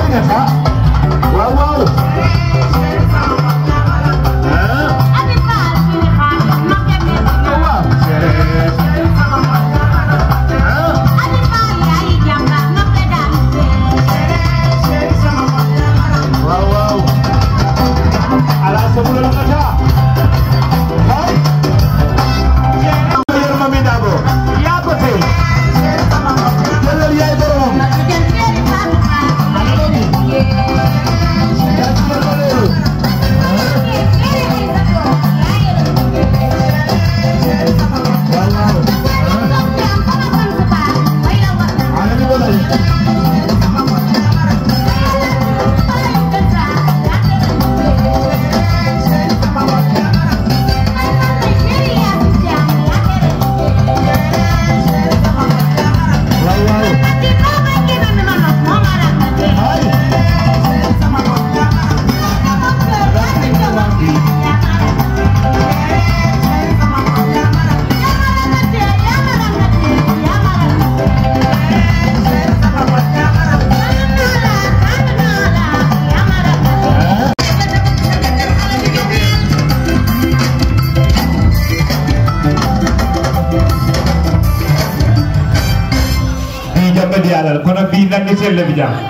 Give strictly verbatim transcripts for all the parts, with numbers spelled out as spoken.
Aminata waaw waaw kono bi nandi telle bi jam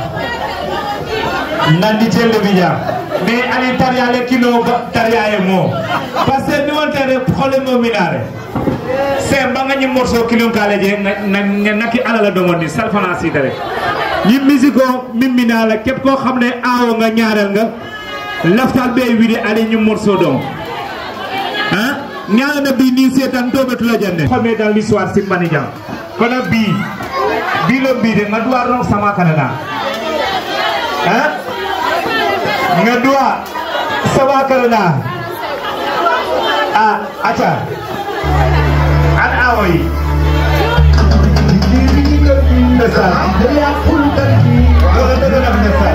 nandi telle bi jam mais ali tariale kilo tariaye mo parce que ni wonte re problème mo minare c'est mbanga ñi morceau kilo kala je na naki ala la domoni salfana si dare ñi musico mimmina la kep ko xamne aawo nga ñaaral nga laftal be widi ali ñu morceau dom hein ñaala na bi ni setan tobetu la jande xamé dans l'histoire si manijam kono bi bilo bide ngadua rong sama kanana hein ngadua sama kanana ah acha an awoi desa dia pun tadi kalau ada desa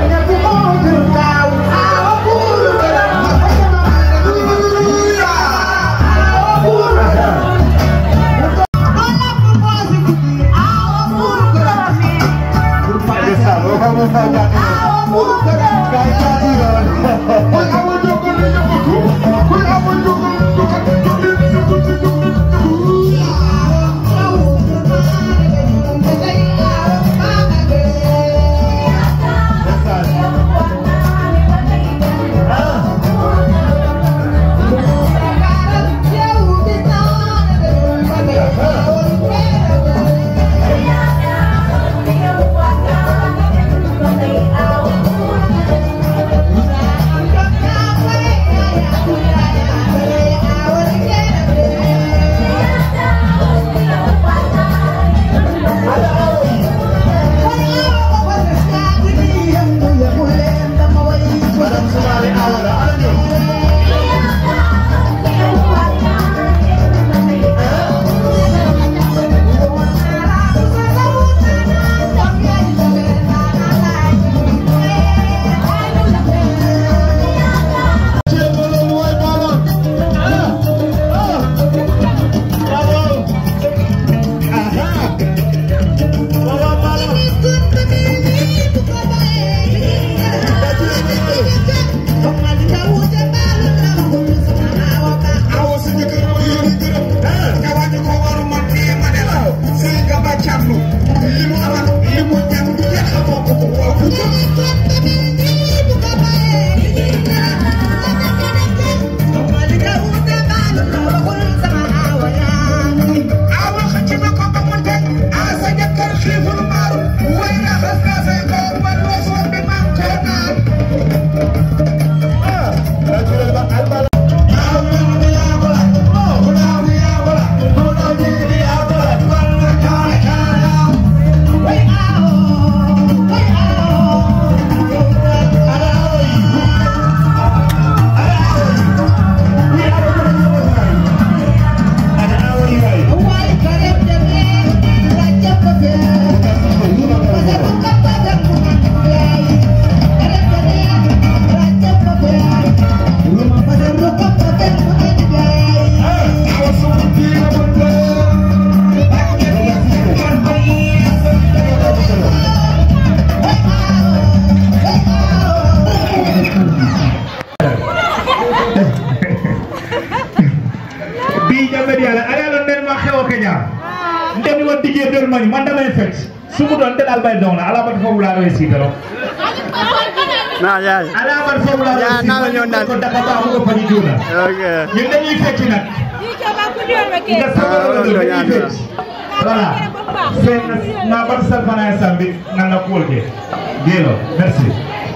won digé dol mañ man damay fecc sumu don te dal bay don ala bat fofu la roy ci daro na yaay ala bat fofu la ya na la ñoo dal ko dafa ba ko fa di joona okay ñun dañuy fecc nak nga sabaro do dañuy fecc voilà c'est na bat sal fana sambi nan la ko ke gelo merci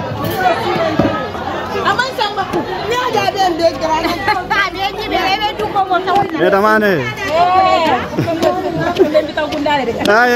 aman samba ku nya ja den de grana ta de ni be be du ko mo taw e damane den bi taw gundale de ay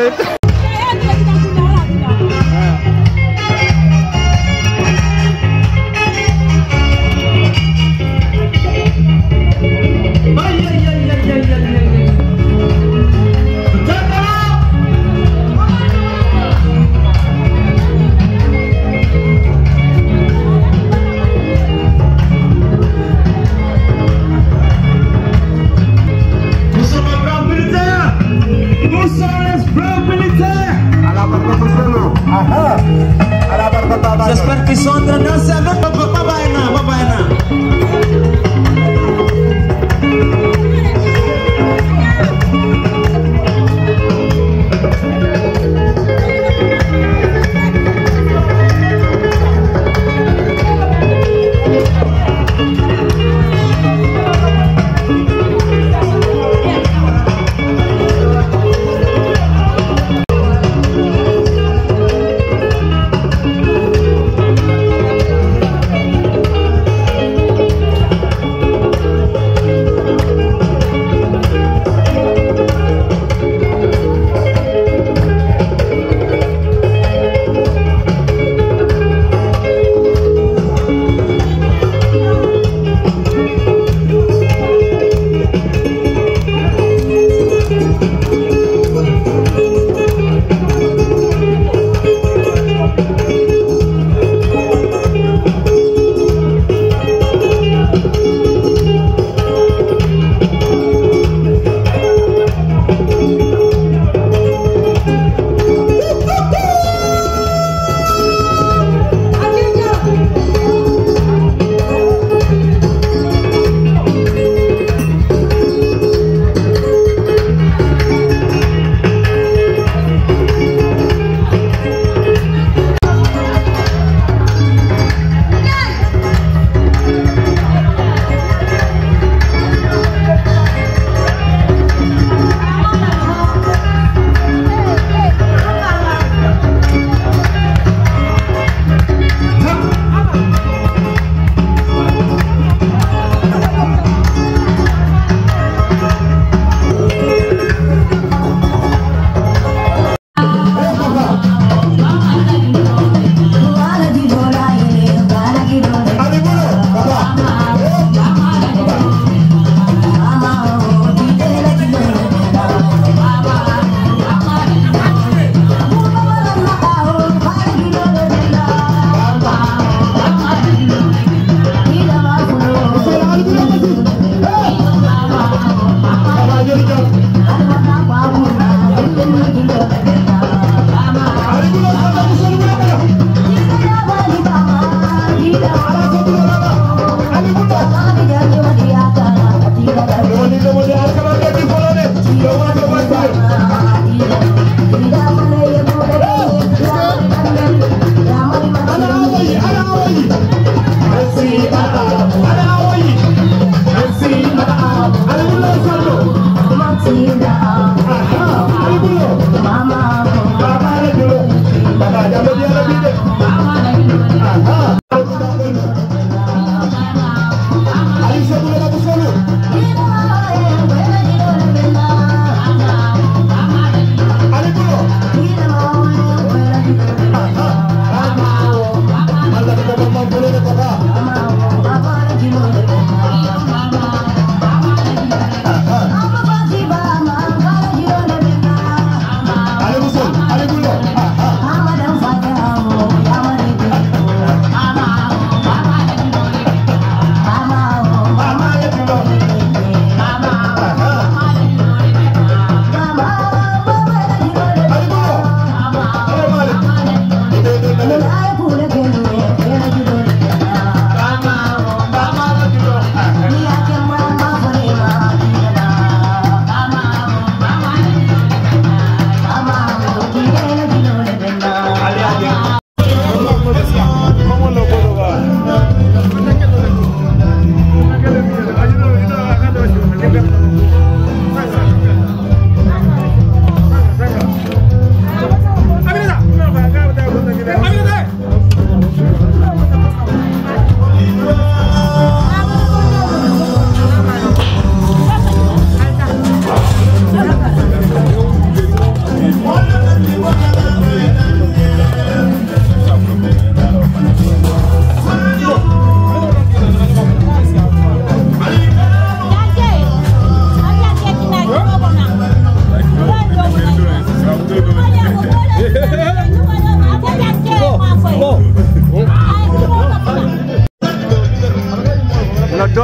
J'espère qu'ils sont en train de danser avec Papa Baina, Papa Baina.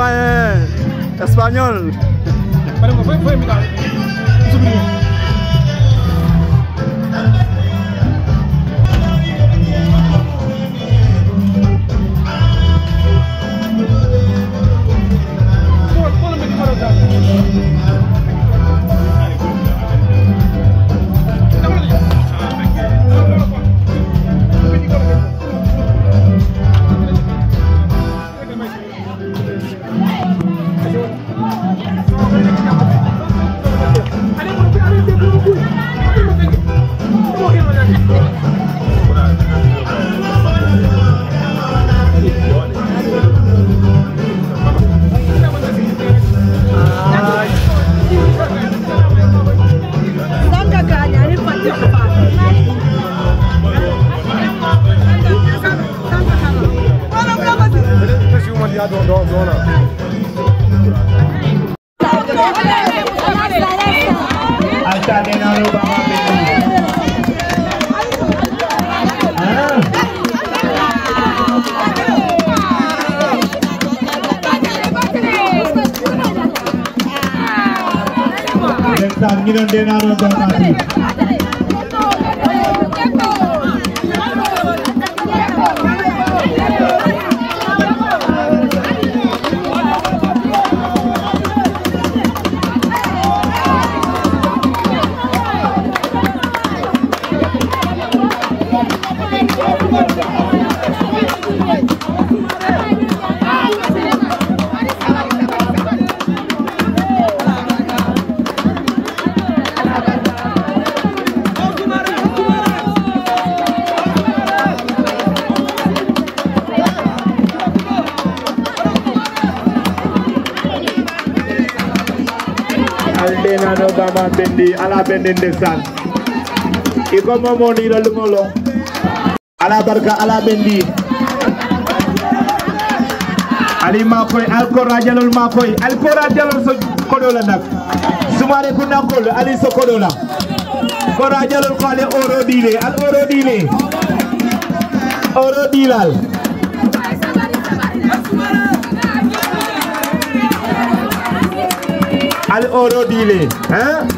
doyen espagnol. Ngiron denaro donati. Aldenano Bama Bendi ala Bendi ndesan iko momo ni lo ngolo ala barka ala Bendi ali makoy alkora jalol makoy alkora jalol so kodola nak sumare ku nakol ali so kodola kora jalol ko ale oro dile al oro dile oro dilal al oro dile hein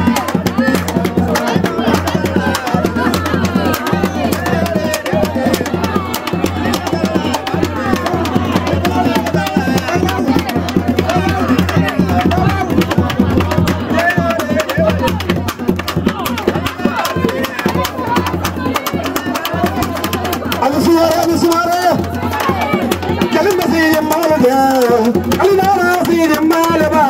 al suara al suara kalim basi malga al nara fi malba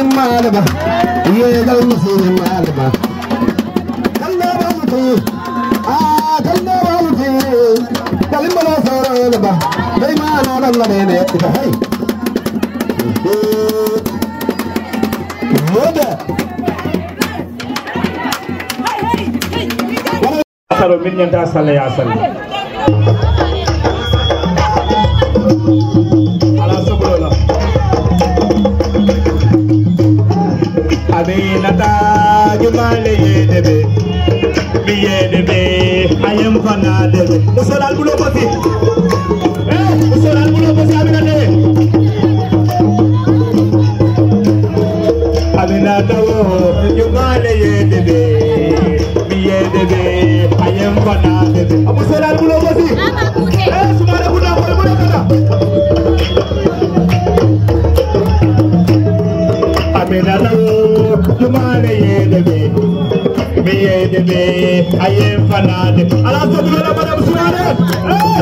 malaba ye gal musi malaba kalna bamuti ah kalna bamuti kalimbala saralaba dai mana dalla ne ita hai moda asaro min nyanta salla ya salla ala sobola Aminata jumale yedebe biyedebe ayem fana debe musolal bulo boti eh musolal bulo boti Aminata Aminata jumale yedebe biyedebe ayem fana debe musolal bulo boti eh sumara bulo bulo bulo kada Aminata jumale yedebe biyedebe ayem fana debe ala sobulo madam sumare eh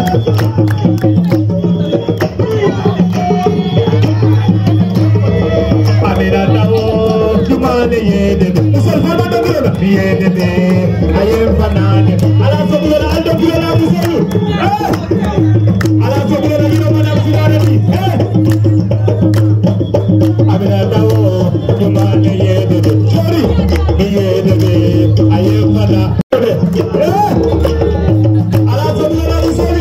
Aminata jumale yedebe musol fana debe biyedebe ayem fana debe ala sobulo ando bulo musol eh ala sobulo yiro madam sumare eh Aminata jumale yedebe sorry biyedebe ayem fana debe eh ala sobulo musol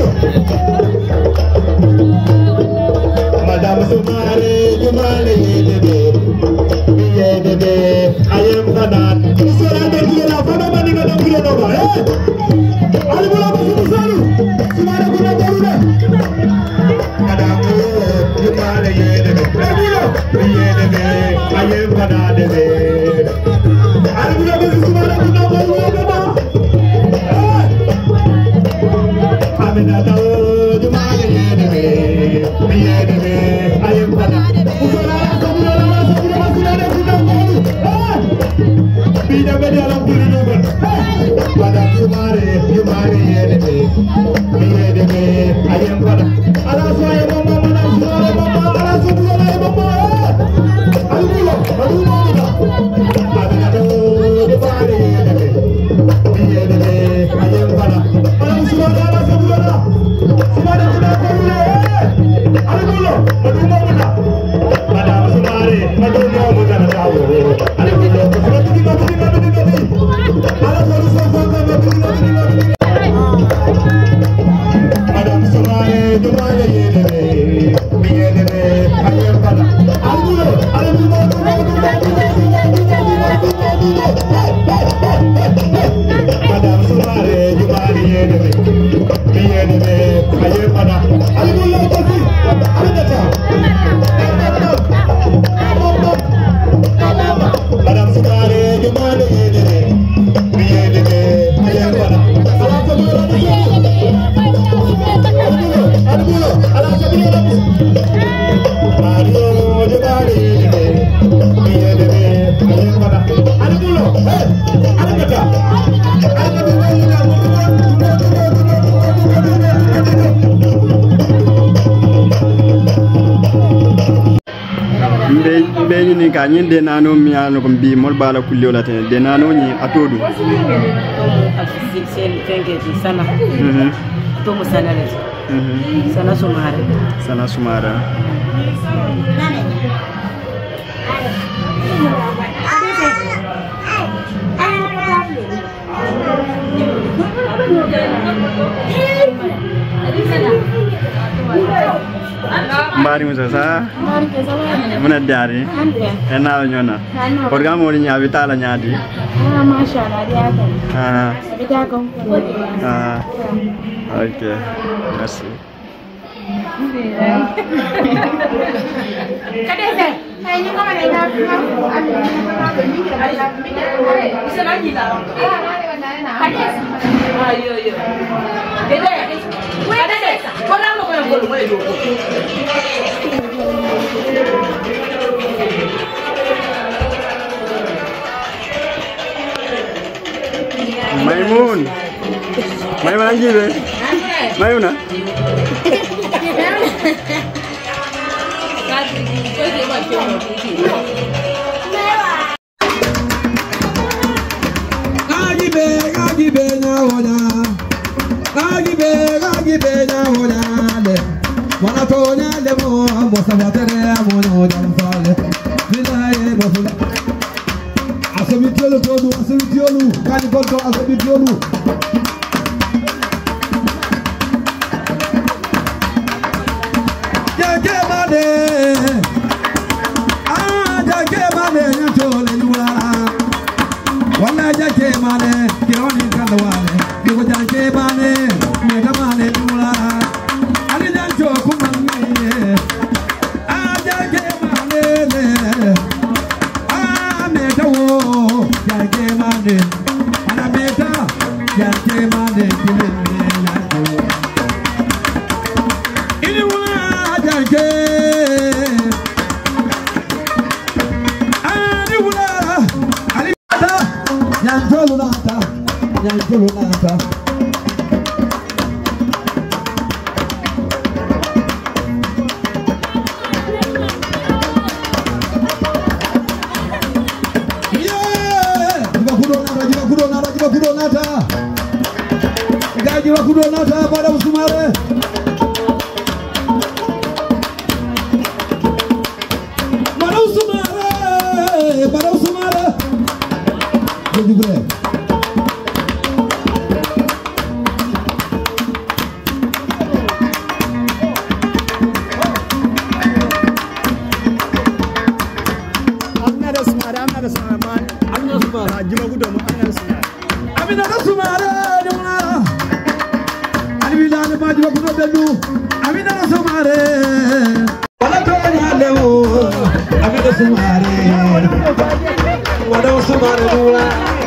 madam sumare jumale yedebe biyedebe ayem fana musol ando bulo fana mani ngado bulo no ba eh ali bulo musol sumare bulo bulo madam jumale yedebe biyedebe ayem fana debe ali bulo sumare bulo bulo bulo Aminata jumale yedebe biyedebe ayem fana musol ando bulo bulo sumare bulo bulo bida beda la bulo no ba madam sumare jumale yedebe biyedebe ayem fana ala soye mama madam sumare mama ala sobulo mama ali bulo bulo bulo Aminata jumale yedebe biyedebe ayem fana madam sumare ala sobulo sumare bulo bulo ali bulo bulo bulo madam sumare madam bulo bulo tawo ali bulo bulo bulo bulo ala sobulo sobulo bulo madam sumare jumale yedebe biyedebe ayem fana ali bulo ali bulo madam sumare jumale yedebe biyedebe ayem fana ali bulo boti Aminata madam sumare jumale yedebe biyedebe ayem fana ala sobulo ali bulo ala sobulo Mario jumale yedebe biyedebe ayem fana ali bulo eh Aminata mbe mbe ni ka nyin de nano mi an ko bi mol bala kulli la tan de nano ni atodu sen fenge ci sana mhm to mo sana le mhm sana sumare sana sumara Mbari musa sa muna dari ena nyona program woni nya vitala nyaadi ah mashallah dia kan ah dia kan ah okay merci kadese ay ni ko mane na bisa lagi dah kadese ayo yo dede kadese orang mau yang boleh boleh dulu Maimun Maimun lagi deh Maimuna benya honya agi be agi benya honya le wana tonya le mo bosa batere amono jam fale bilaye bofula asabi tiolu todo asabi tiolu kani golto asabi tiolu jage mane ah jage mane nyatole lula wala jage mane kironi kandawale digo jage mane mega mane lula ali jancho kumane ah jage mane ah mega wo jage mane ana mega jage mane kilene nato ili wala jage ali wala ali ta nyantolo nata nyantolo nata Gaji wa kudonata pada usumare pada usumare pada usumare jadi bre amna da sumare amna da sumare man amna sumare ajima kudono amna da sumare amina da sumare Albilane maji wa kuno belu amina na sumare wala to nyale wo amina sumare wala sumare dula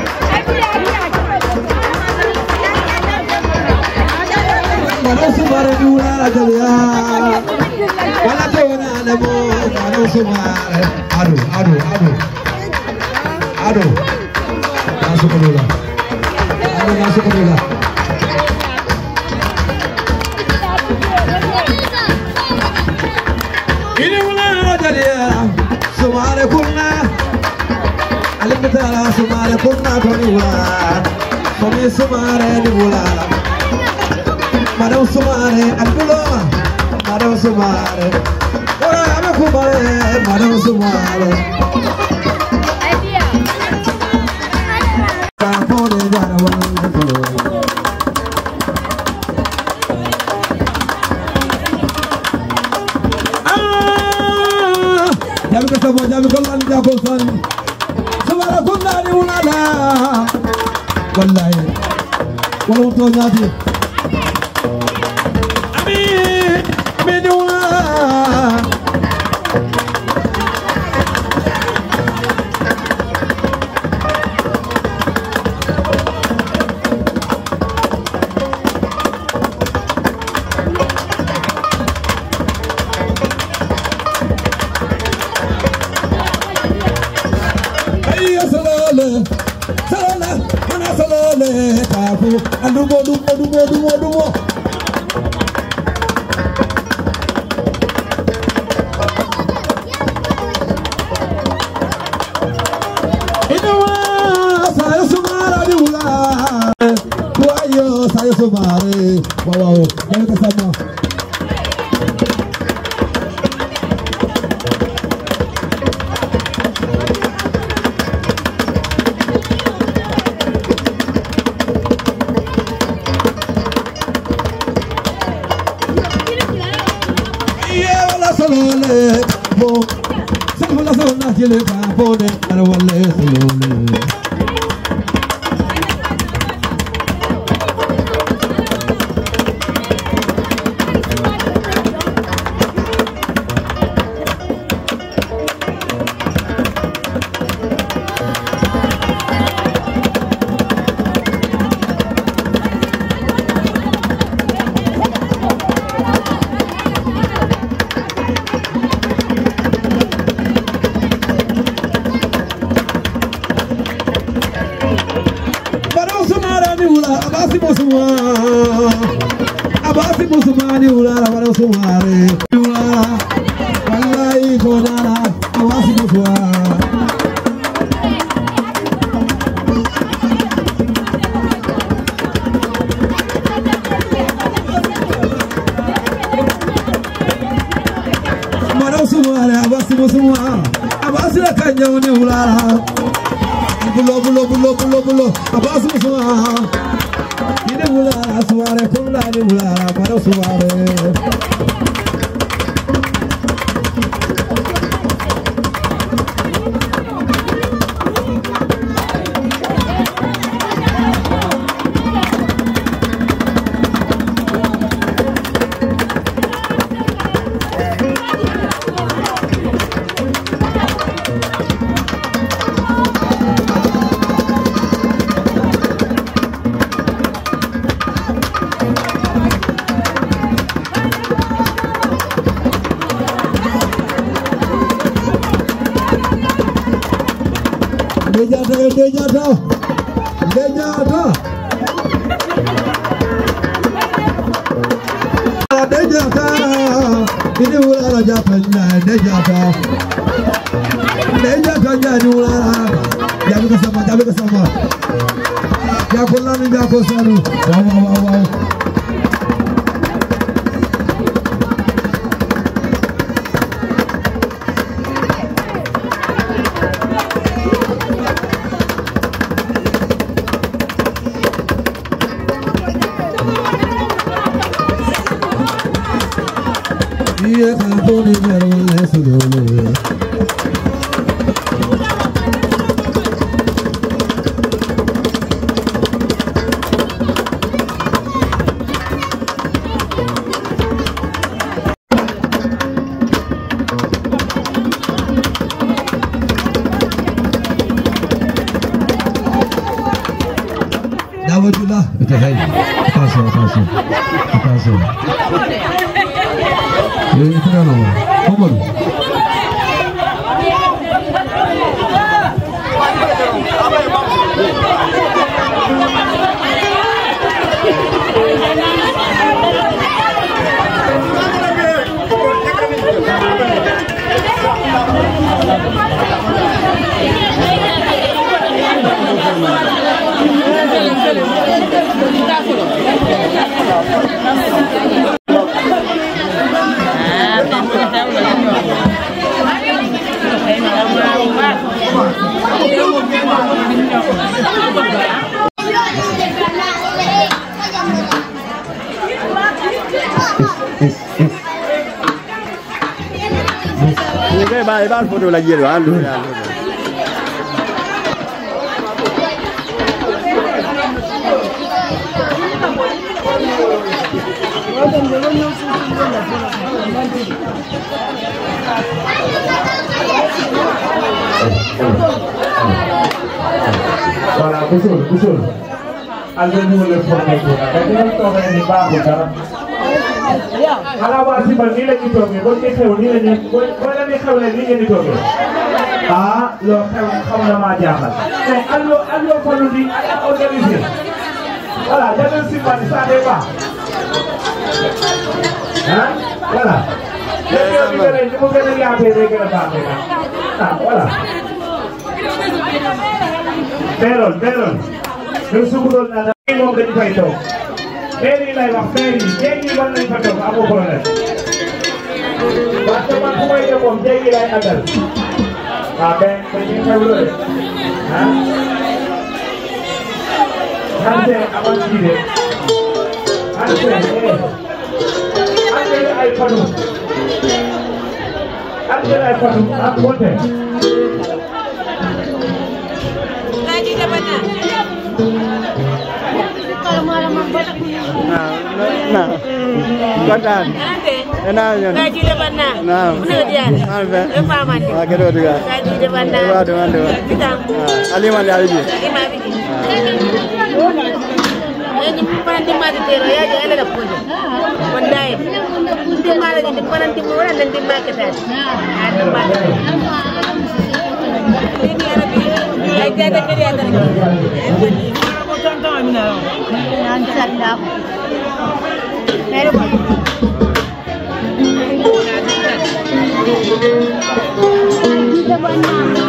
wala sumare dula jalia wala to nyale wo wala sumare adu adu adu adu masuk dulu adu masuk dulu Sumare kunna alimtala sumare kunna toniwa Somi sumare diwula Madam sumare albulo Madam sumare Ora ame kumare Madam sumare Kapone jara wangkulo Jabi ko sabo jabi ko lan jago san Sumare kunna ni ulala Wallahi Wala to nyati Ami Ami ni ulala Salala, mana salale, kapu, adumo, dumo, dumo, dumo, dumo. Inawa, saya sumara diula, kuayo saya sumare, wow, jangan kesama. Salole, mo, salole, salole, jile kapone, arwale salole. Abasi musuma, abasi musuma ni ulara wala sumare, ulara, wallahi kodara, abasi musuma. sumu sumu abasu la kanja woni ulala bulo bulo bulo bulo bulo abasu sumu ide ulala suare kulla ni ulala para suare Dejata, dejata, dejata, dejata. Ini ulala jata, dejata, dejata jadi ulala. Jaga bersama, jaga bersama. Jaga lami, jaga saru. Wow, wow, wow, wow. Iya kampung di Merauke Sudolo. Dawatullah, kita hai. Kasih, kasih, kasih. Ini kita nama, Komar. Ini kayak bal-bal foto lagi tu, alu. Voilà, usul, usul. Aldo boleh format itu. Tapi kan kalau ini bagus kan. Kalau masih bernilai itu, boleh kau nilai ni, boleh ni kau nilai ni tu. Ah, lo kau kau nama jangan. Eh, aldo aldo kalau di organisasi. Voilà, jangan simpan sana apa. Hah? Voilà. Jadi kita ni, kita ni apa yang kita pakai kan? Ah, voilà. Teron, teron. Bersyukur nada ini mau jadi itu. Feri lah, wah feri. Jadi mana itu tu? Apa boleh? Baca mana pun itu pun jadi lah ada. Apa yang kita boleh? Hah? Nanti apa sih deh? Nanti eh. Nanti ay padu. Nanti ay padu. Apa boleh? Nah, nah, kotan. Enak je. Gaji depan nak. Nah, Benar dia. Apa? Lepas mandi. Ah, kedua juga. Gaji depan nak. Kedua, kedua, kedua. Kita. Ah, Ali mana Ali? Lima biji. Ini panti mati tero ya, jangan ada punya. Pandai. Timah lagi depan nanti murah dan timah kita. Ada mati. Ini ada biji. Aja ada kerja ada. Contoh mana? Nanti ada. Terus. Kita banyak.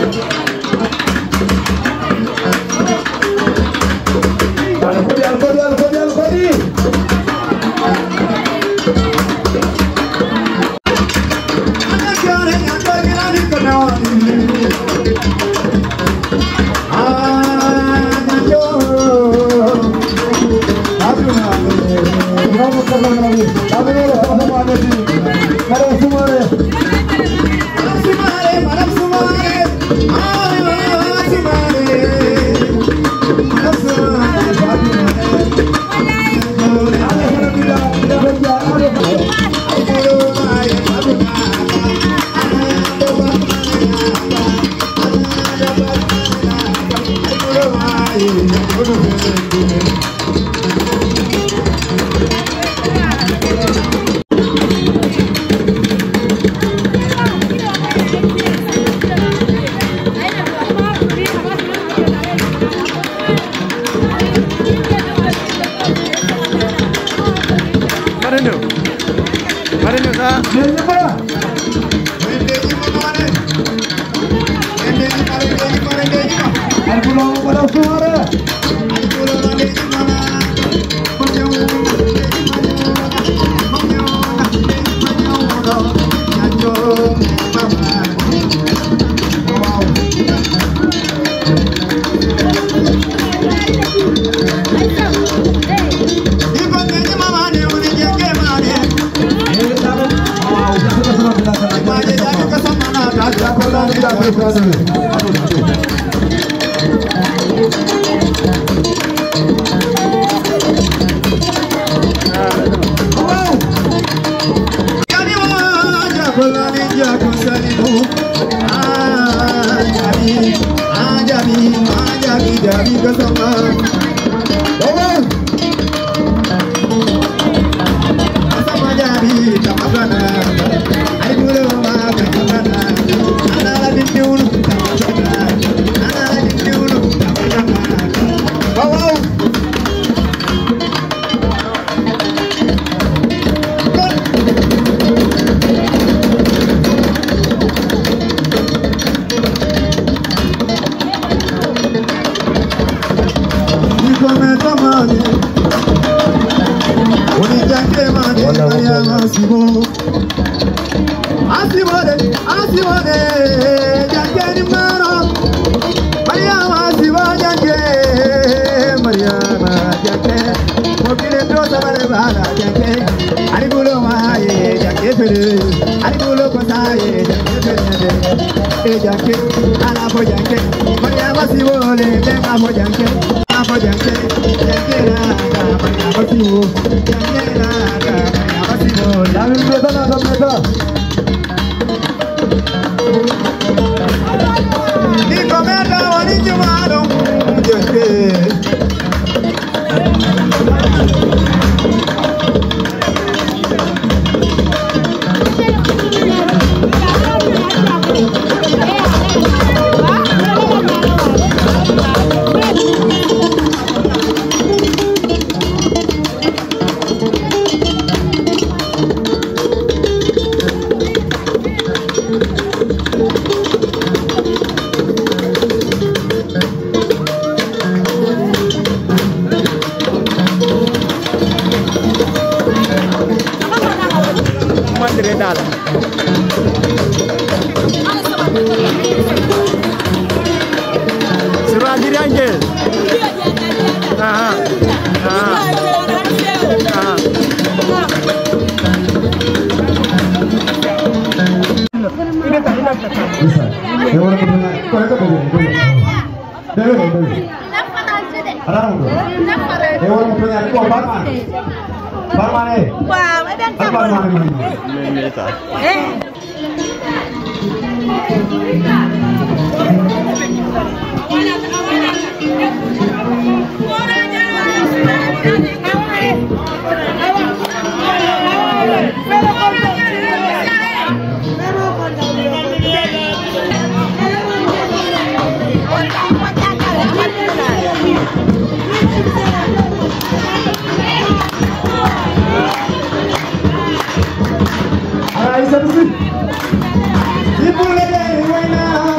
Ibu lele wena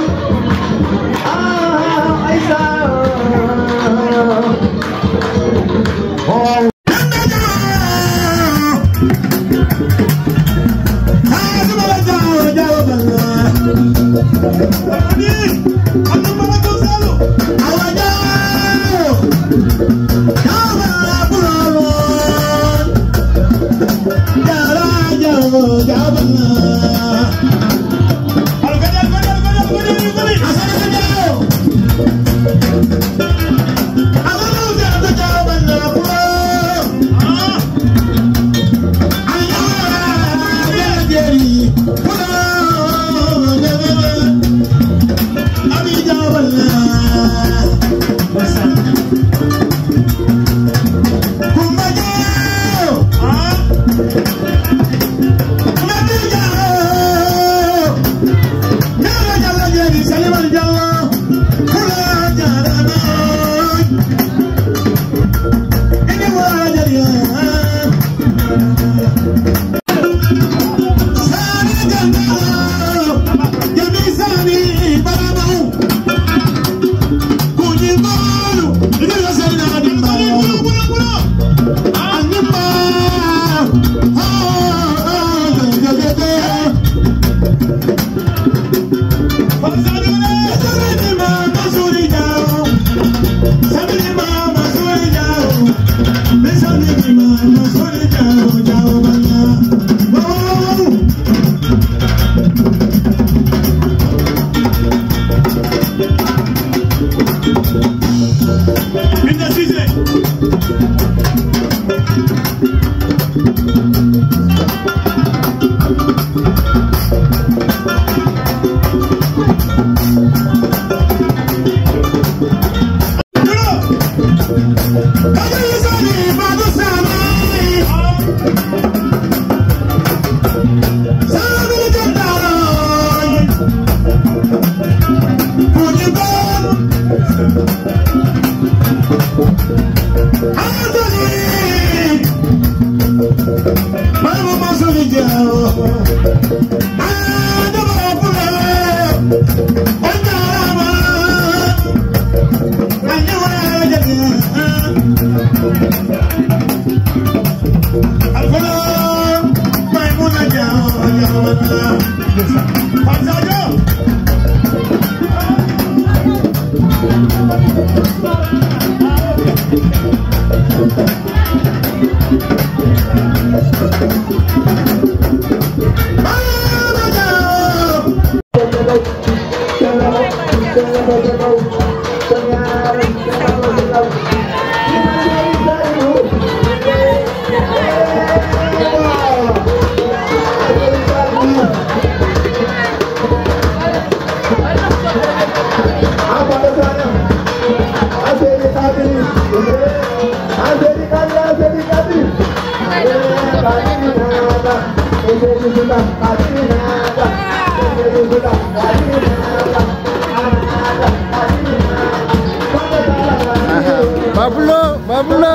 Bablo, Bablo.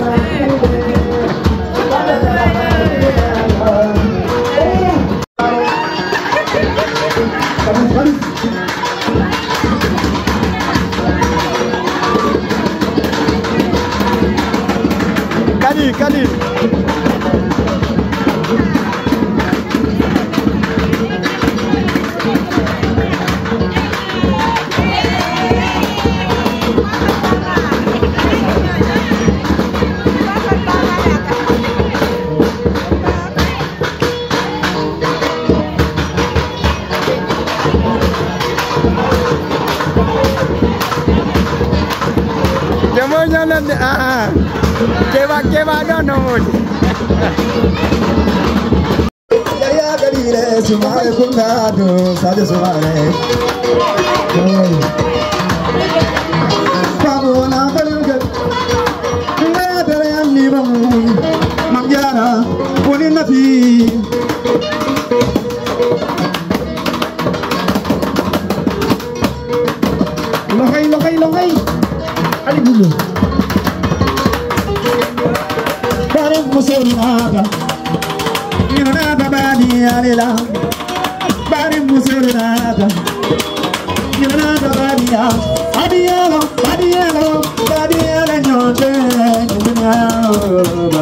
Kali, kali. Ah, lleva, lleva, no, no. Ya ya gadire sumare kunado saje sumare. Babu na balunga. Na dare anni bam mangyara puni nafi. Lokai lokai lokai. Ali bulu. Musulmana, Yunada Badi Alila, Bari Musulmana, Yunada Badia, Adielo, Adielo, Badiela, Yonde,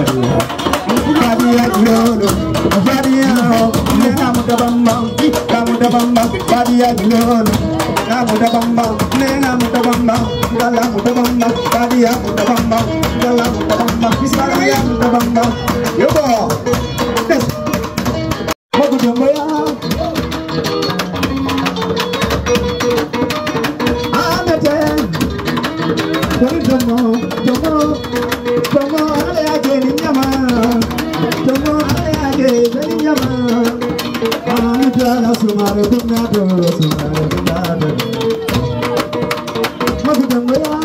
Badia, Badia, Badia, Badia, muda bamba badia gulona na muda bamba nena muda bamba dala muda bamba badia muda bamba dala muda bamba bisara ya muda bamba yobo yes mogu jombo ya amete kori jomo jomo jomo ale age ni nyama jomo ale age ni nyama Jala sumare dunado sumare dunado magudangaya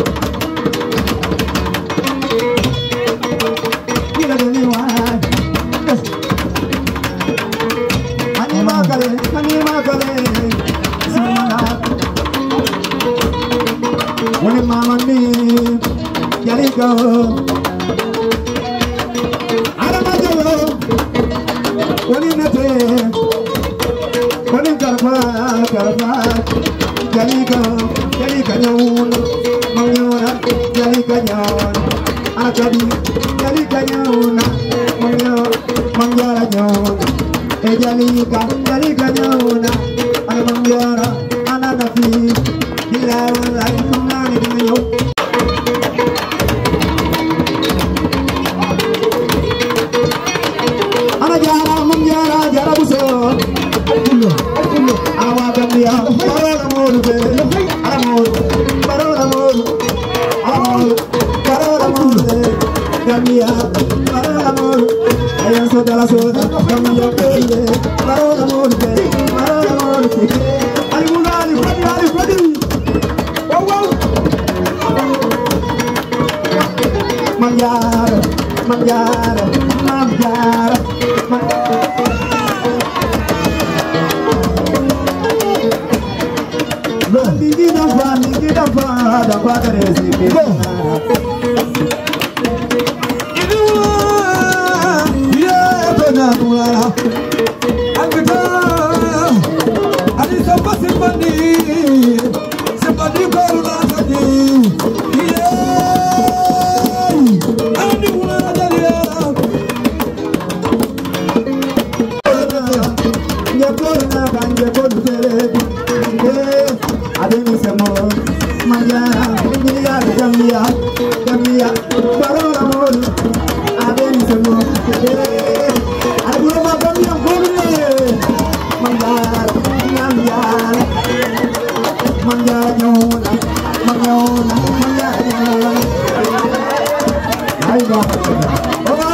kila deni wa ani magale ani magale sumana wani mama ni yali go ara magalo wani nate Kali karma karma jali ka jali ka nyaun manyona jali ka nyaun akadi jali ka nyaun manyo manjara nyaun e jali ka jali ka nyaun ana manjara ana nafi dilaw lai kumani dinyo ana jara manjara jara buso Awa Gambia, Parola Amor, Amor, Parola Amor, Amor, Parola Amor, Gambia, Parola Amor, Ayan Soda la Soda, Gambia, Parola Amor, Parola Amor, Ali Mulani, Ali Ali Ali, wow wow, Manjara, Manjara, Manjara, Manjara. Ningida fa, ningida fa, da padre si che. Yeah, dona dona. Angita, ali samba simpani, simpani koruna sani. Yeah, ani una dalia. Ya koruna kanje kodere. Ademi semo, manja, manja, Gambia, Gambia, Parola Amor, Ademi semo, Ademi Gambia, Gambia, manja, manja, manja, nyona, nyona, manja, nyona, ayo, oh,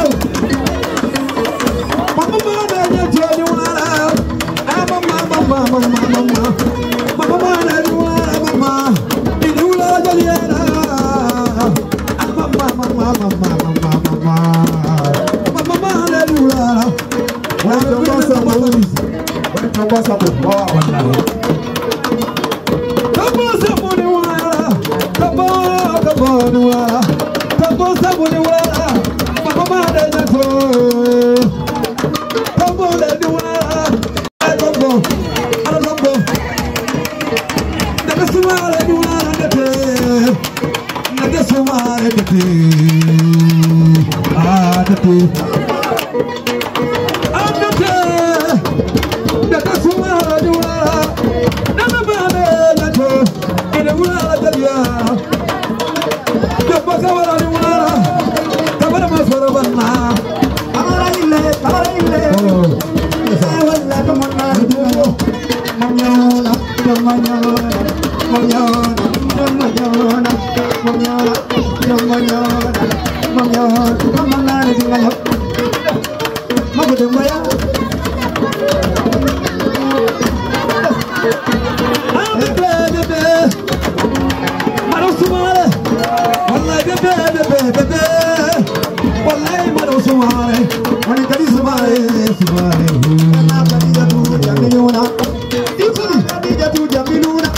mama mana jadi nyona, mama mama mama mama. Mama na duwa mama idula jaliana mama mama mama mama mama mama na duwa wala kosa mawuzi wala kosa kwa wala kama sabuni wala kama kama wala kama sabuni wala mama na nato kama na duwa kama Sumare duara dete, nade sumare dete, ah dete, ah dete, nade sumare duara, nade bade dete, ine duara delia, jabba kawara duara, kawara masoro banna, kawara ille, kawara ille, walla kamanna duo, manyona, manyona. Monyona, monyona, monyona, monyona, monyona, monyona, tinggal. Mau ketemu ya? Bebe, bebe, malu sumare, wallahi bebe, bebe, bebe, wallahi malu sumare, wani kali sumare, sumare. Kenapa dia tu jamiluna? Itu dia tu jamiluna.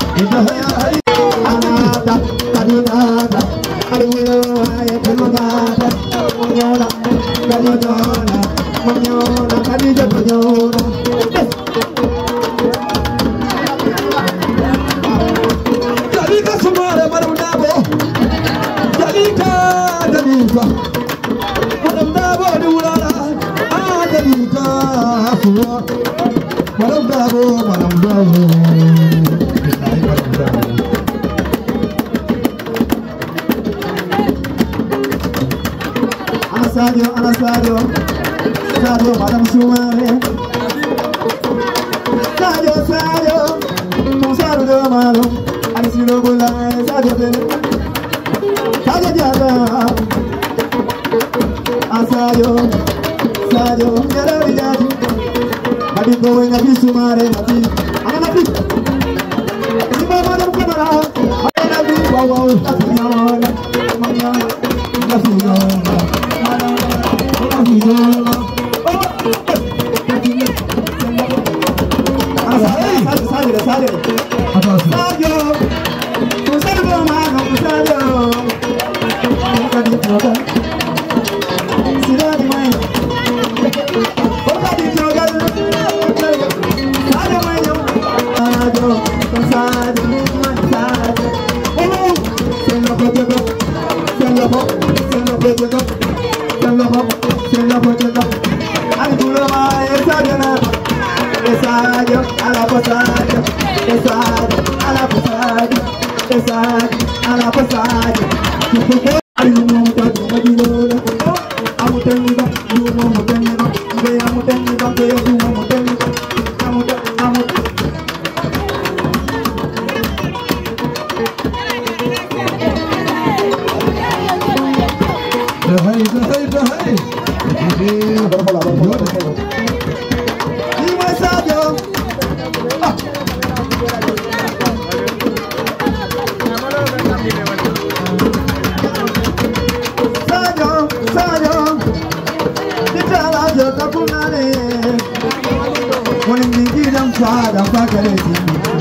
Anada, kadinada, aduh, ayat mengada, menyola, kadinada, menyola, kadinada, menyola. Jadi kan semua ada malam dabo, jadi kan jadi kan malam dabo di ulala, ah jadi kan semua malam Madam Bravo, Madam Bravo. Billahi Madam Bravo. Anastadio, Anastadio, Sadio, Madam Sumare. Sadio, Sadio, Musaro Malo, Anisino Bula, Sadio Bele, Sadio Diaba, Asadio, Sadio, Yarabi Yadi, Madi going at Sumare, Madi, Ananabi, Sima Madam Kamara, Anabi, Wow, Nafion, Maya, Nafion, Nafion. Sadio, Sadio, Sadio, Sadio, Mano, Sadio, Sadio, Sadio, Mai, Sadio, Sadio, Sadio, Sadio, Sadio, oh, send up, send up, send up, send up, send up, send up, send up, send up. I'm gonna buy Sadio now. Esadio, alla passaggio, Esadio, alla passaggio, Esadio, alla passaggio. Ayu muta madinona, amutenga, yu mutenga, be amutenga, be yu mutenga, amuta, amut. Bahai, bahai, bahai. Sadio, Sadio, Nitala jota kunane, Moning dingi dam sada pakare ti.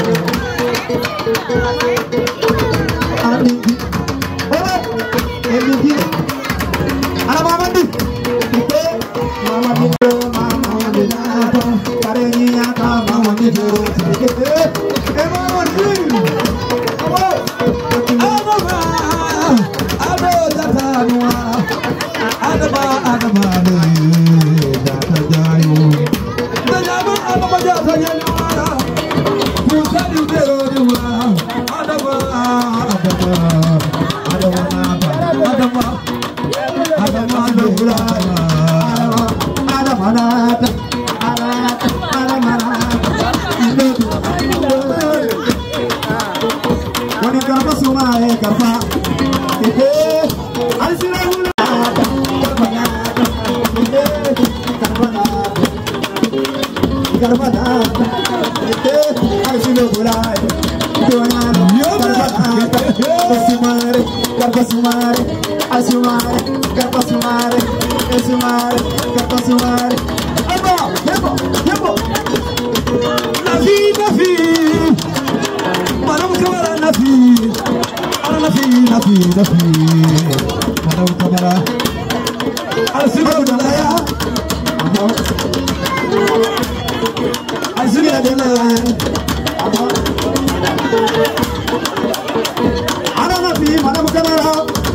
Aningi, oh, eningi, ana mama di, mama di, mama di na. Karenya kama wanjiro tikete emama nini abo adama ado tatanwa adama adama ne data jayo dama adama data jayo musali dero dewa adama adama adama adama adama adama adama adama Sumare karpa, eh, alisira hula, karpana, eh, karpana, karpana, eh, alisira hula, karpana, karpa sumare, karpa sumare, asumare, karpa sumare, asumare, karpa sumare, ebo, ebo, ebo, nafi, nafi, maram kamara nafi. Nafi, nafi, nafi, Madam Kamara, Alsina Dalaya, Alsina Dalaya, Ana nafi, Madam Kamara,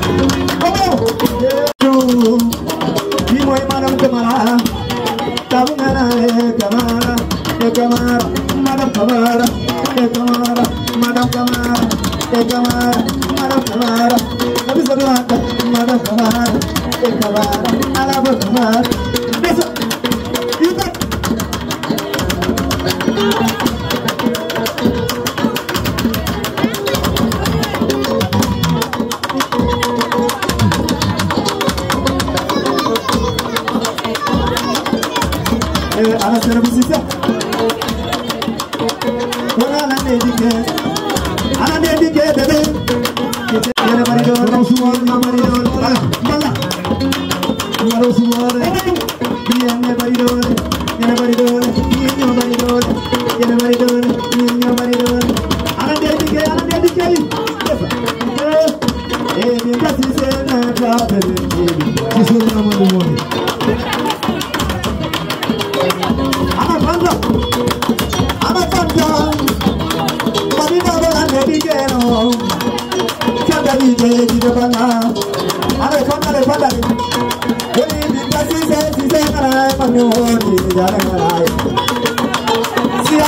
oh, Bimoy Madam Kamara, Tabungana Kamara, Kamara, Madam Kamara, Kamara, Madam Kamara, Kamara. Madam Kamara, Madam Kamara, Kamara, Alaba Kamara. Listen, you got. Eh, ana sera bisisa. Wana na nedike, ana nedike bebe. Yana marido, Rasulullah, yana marido, mala. Yana Rasulullah, yana marido, yana marido, yana marido, yana marido, yana marido. Ana dedike, ana dedike. Eh, bien casi se na trape de ti. Eso es una madre. Ana panda, ana panda. Madina bana dedike no. Kadari de de bana. Ana panda, ana panda. Eh, bien casi se se na mano ni ya na. Si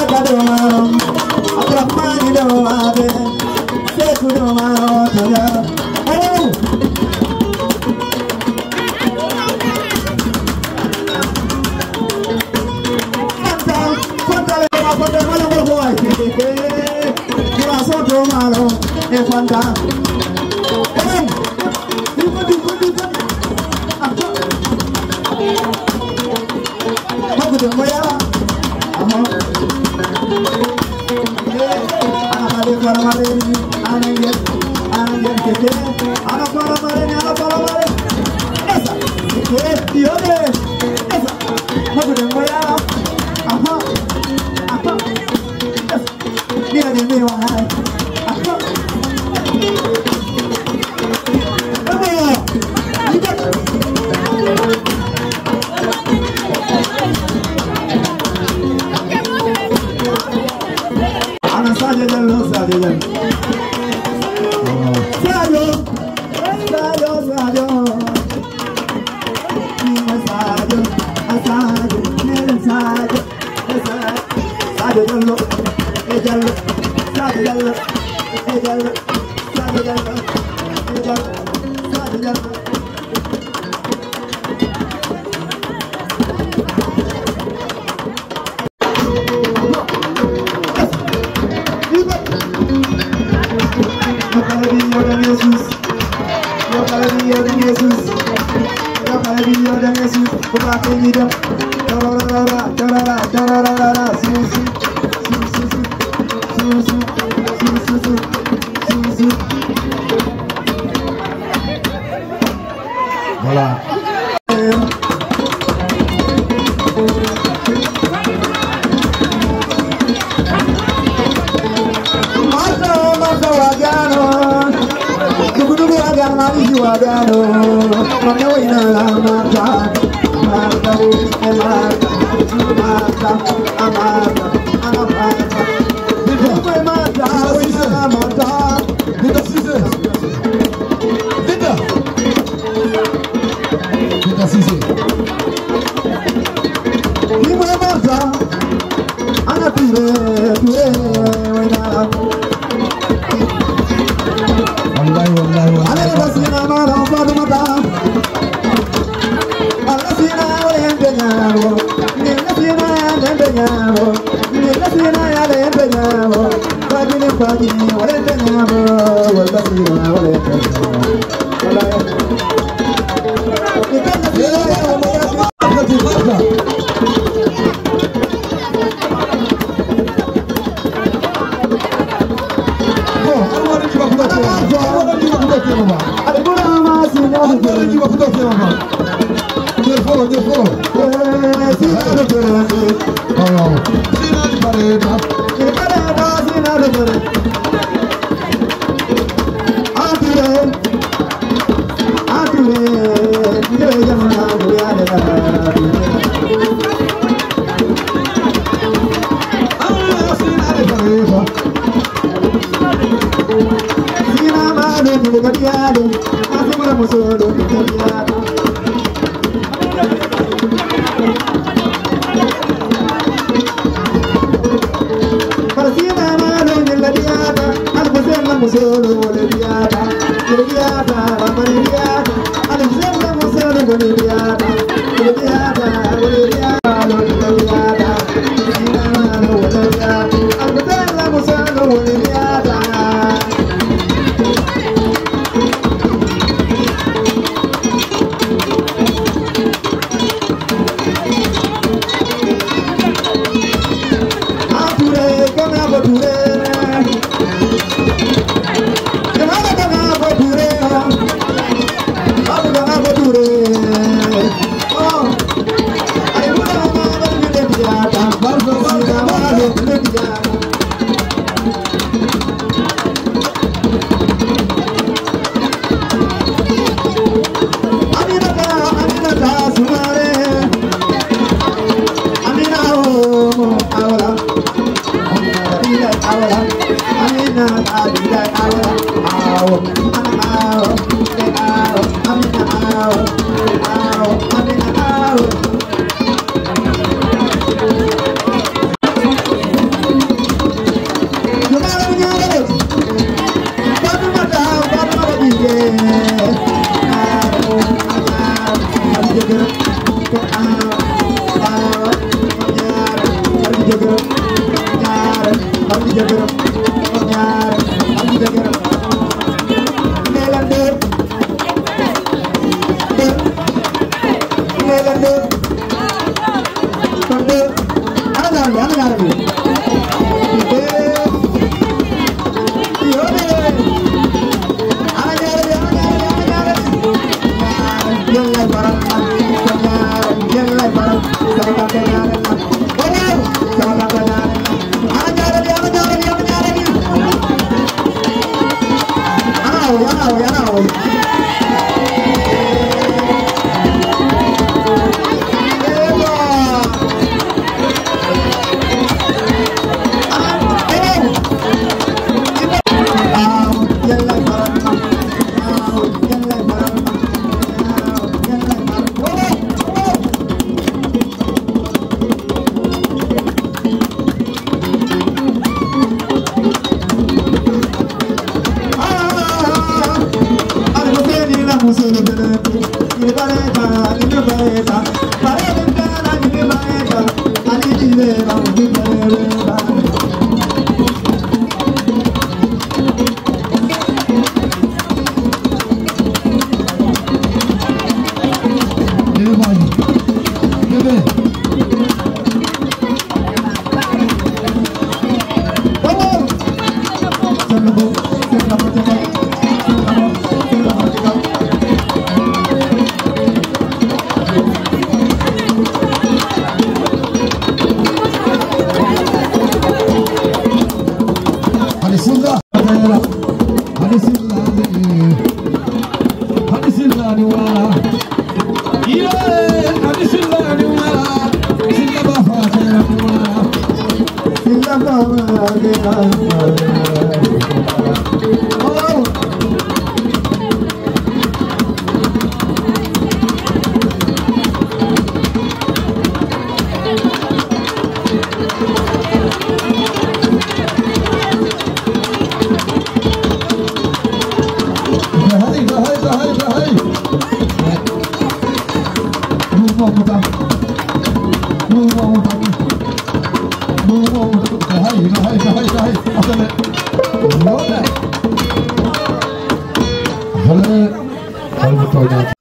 yanao yanao Halo, halo, halo,